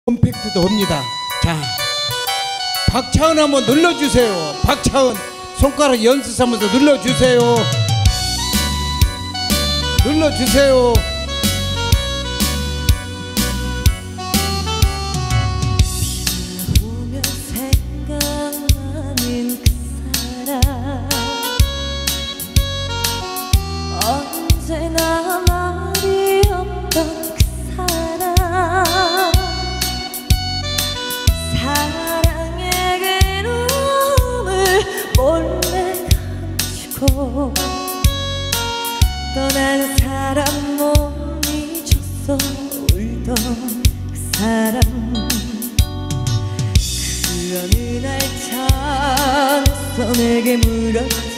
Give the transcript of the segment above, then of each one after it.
컴팩트도 합니다. 자, 박차은 한번 눌러주세요. 박차은 손가락 연습하면서 눌러주세요. 눌러주세요. 보면 생각나는 그 사람, 언제나 말이 없던 그 사람, 사랑의 괴로움을 몰래 감추고 떠난 사람 못 잊었어. 울던 그 사람, 그 어느 날 찾아서 내게 물었지.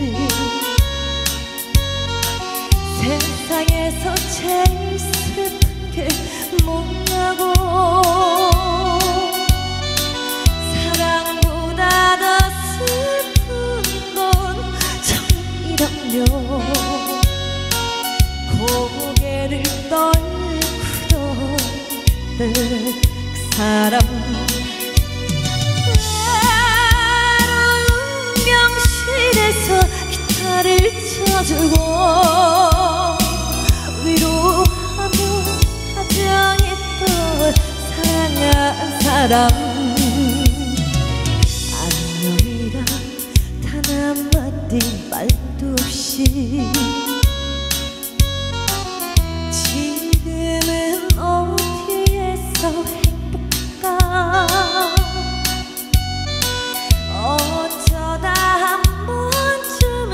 세상에서 제일 슬픈 게 뭐냐고. 사랑보다 더 슬픈 건 정이라며 고개를 떨구던 그 사람, 외로운 병실에서 기타를 쳐주고 위로하며 다정했던 사랑한 사람, 안녕이란 단 한마디 말도 없이 지금은 어디에서 행복할까. 어쩌다 한 번쯤은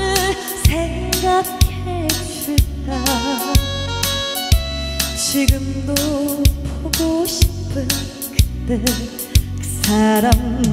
생각해줄까. 지금도 보고 싶은 그때 그 사람.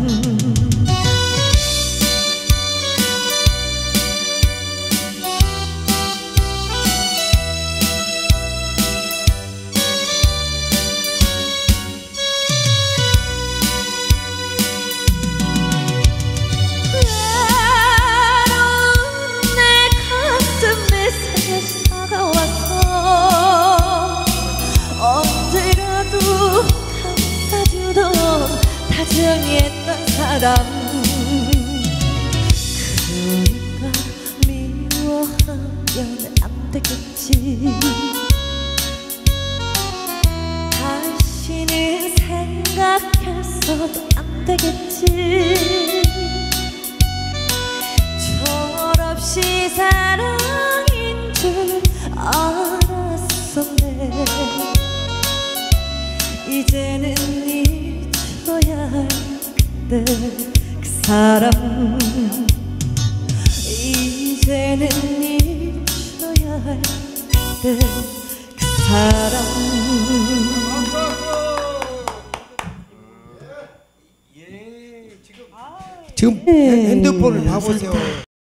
다정했던 사람, 그러니까 미워하면 안 되겠지. 다시는 생각해서도 안 되겠지. 철없이 사랑인 줄 알았었네. 이제는 잊어야 할 그때 그 사람, 이제는 잊어야 할 그때 그 사람. 지금 핸드폰을 봐보세요.